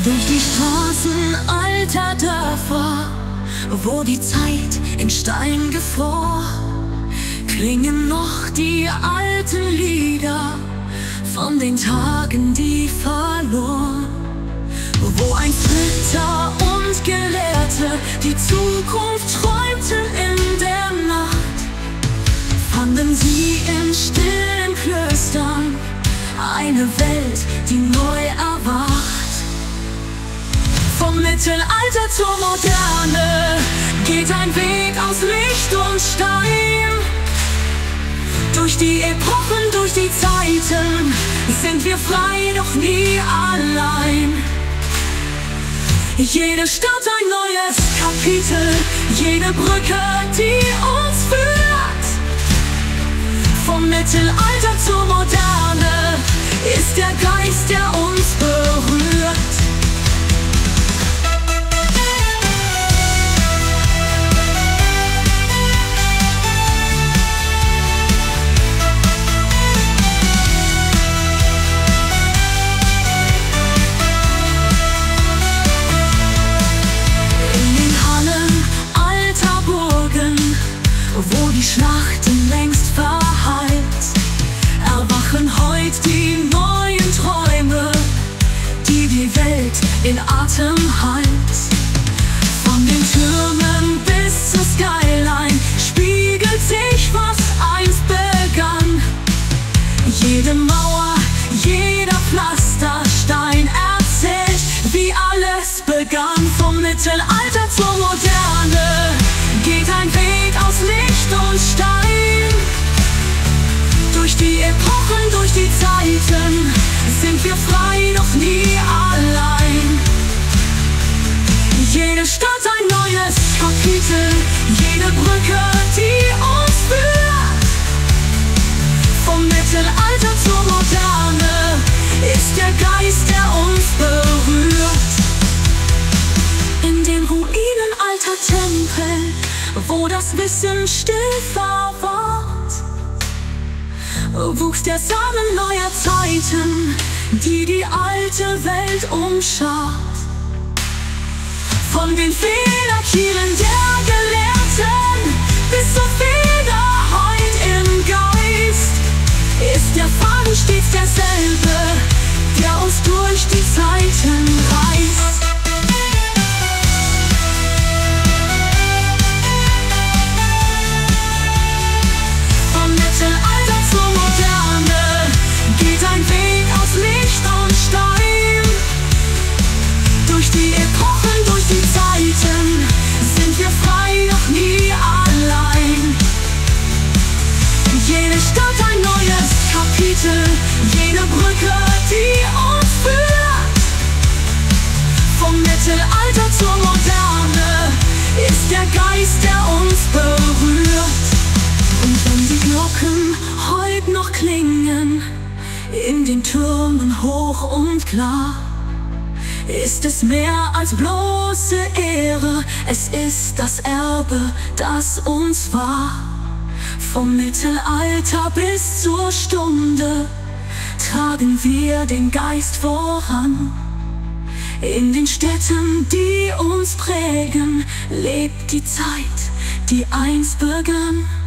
Durch die Straßen alter Dörfer, wo die Zeit in Stein gefror, klingen noch die alten Lieder von den Tagen, die verloren. Wo ein Ritter und Gelehrte die Zukunft träumten in der Nacht, fanden sie in stillen Klöstern eine Welt, die neu erwacht. Vom Mittelalter zur Moderne geht ein Weg aus Licht und Stein. Durch die Epochen, durch die Zeiten sind wir frei, doch nie allein. Jede Stadt ein neues Kapitel, jede Brücke, die uns führt. Vom Mittelalter zur Moderne ist der Geist, der uns berührt. Wo die Schlachten längst verheilt, erwachen heut die neuen Träume, die die Welt in Atem hält. Von den Türmen bis zur Skyline spiegelt sich, was einst begann. Jede Mauer, jeder Pflasterstein erzählt, wie alles begann. Vom Mittelalter zur Moderne geht ein Weg aus Licht und Stein. Durch die Epochen, durch die Zeiten sind wir frei, doch nie allein. Jede Stadt ein neues Kapitel, jede Brücke, die uns führt. Vom Mittelalter zur Moderne ist der Geist, der uns berührt. In den Ruinen alter Tempel, wo das Wissen still verwahrt, wuchs der Samen neuer Zeiten, die die alte Welt umschart. Von den Federkielen der Gelehrten bis zur Feder heut im Geist ist der Faden stets derselbe, der uns durch die Zeiten reißt. Durch die Epochen, durch die Zeiten sind wir frei, doch nie allein. Jede Stadt ein neues Kapitel, jede Brücke, die uns führt. Vom Mittelalter zur Moderne ist der Geist, der uns berührt. Und wenn die Glocken heut noch klingen, in den Türmen hoch und klar, ist es mehr als bloße Ehre, es ist das Erbe, das uns war. Vom Mittelalter bis zur Stunde tragen wir den Geist voran. In den Städten, die uns prägen, lebt die Zeit, die einst begann.